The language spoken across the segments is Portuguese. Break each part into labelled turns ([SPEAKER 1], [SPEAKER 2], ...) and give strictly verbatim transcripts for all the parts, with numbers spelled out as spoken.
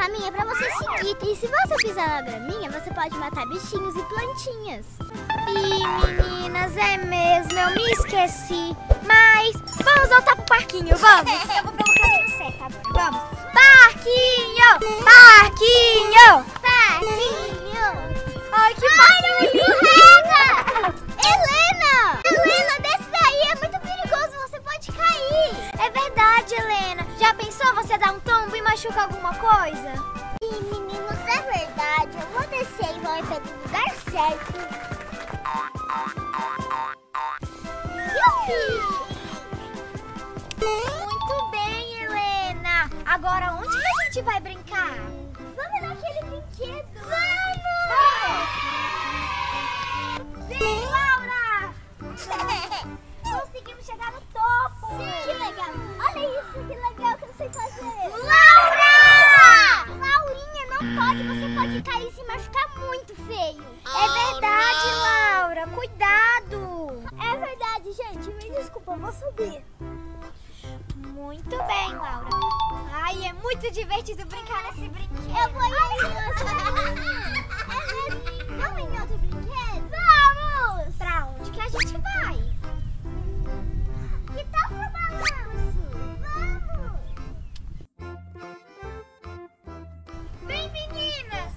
[SPEAKER 1] caminho é pra você seguir. E se você pisar na graminha, você pode matar bichinhos e plantinhas.
[SPEAKER 2] Ih, meninas, é mesmo, eu me esqueci. Mas vamos voltar pro parquinho, vamos. Eu vou pelo caminho certo agora, vamos. Parquinho! Parquinho!
[SPEAKER 1] Parquinho!
[SPEAKER 2] Ai, que
[SPEAKER 1] escorrega! Helena! Helena, desce daí, é muito perigoso, você pode cair.
[SPEAKER 2] É verdade, Helena. Já pensou você dar um tombo e machucar alguma coisa?
[SPEAKER 1] Sim, meninos, é verdade. Eu vou descer e vou ir pelo lugar certo.
[SPEAKER 2] Muito bem, Helena. Agora, onde que a gente vai brincar?
[SPEAKER 1] Vamos naquele brinquedo.
[SPEAKER 2] Vamos! Sim, Laura! Conseguimos chegar no topo.
[SPEAKER 1] Que legal. Olha isso, que legal que eu sei fazer.
[SPEAKER 2] Laura!
[SPEAKER 1] Laurinha, não pode. Você pode cair e se machucar muito feio.
[SPEAKER 2] É verdade, Laura. Cuidado.
[SPEAKER 1] É verdade, gente. Me desculpa, eu vou subir.
[SPEAKER 2] Muito bem, Laura. Ai, é muito divertido brincar nesse brinquedo.
[SPEAKER 1] Eu vou ir aí. Vamos em outro brinquedo? Vamos!
[SPEAKER 2] Pra onde que a gente vai?
[SPEAKER 1] Que tal pro balanço? Vamos!
[SPEAKER 2] Vem, meninas!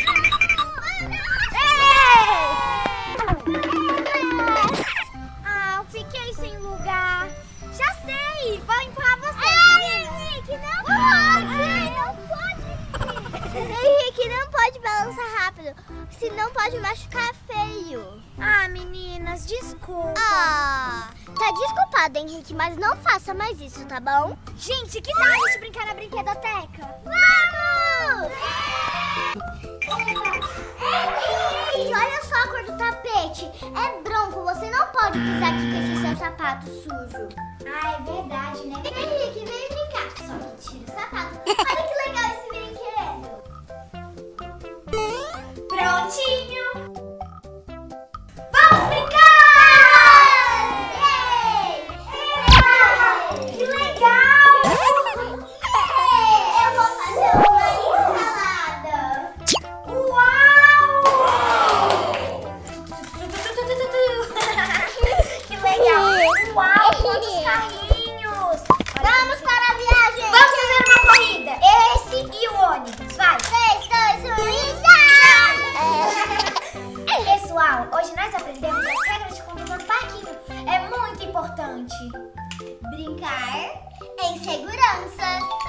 [SPEAKER 2] Ah, eu fiquei sem lugar. Já sei! Vou empurrar vocês, meninas!
[SPEAKER 1] Henrique, não pode! Não pode! Henrique, não pode balançar rápido, senão pode machucar feio.
[SPEAKER 2] Ah, meninas, desculpa.
[SPEAKER 1] Ah, tá desculpado, Henrique, mas não faça mais isso, tá bom?
[SPEAKER 2] Gente, que tal a gente brincar na brinquedoteca?
[SPEAKER 1] Vamos! Henrique, olha só a cor do tapete. É branco, você não pode pisar aqui com esse seu sapato sujo.
[SPEAKER 2] Ah, é verdade, né?
[SPEAKER 1] Henrique, vem brincar. Só que tira o sapato. Olha que legal esse brinquedo.
[SPEAKER 2] Prontinho! Vamos brincar!
[SPEAKER 1] Yay!
[SPEAKER 2] Que legal!
[SPEAKER 1] Eu vou fazer uma ensalada.
[SPEAKER 2] Uau! Que legal! Uau, quantos carrinhos!
[SPEAKER 1] Vamos para a viagem.
[SPEAKER 2] Vamos fazer uma corrida! Esse e o ônibus, vai!
[SPEAKER 1] três, dois, um e já!
[SPEAKER 2] Pessoal, hoje nós aprendemos as regras de conduta no parquinho. É muito importante.
[SPEAKER 1] Brincar em segurança.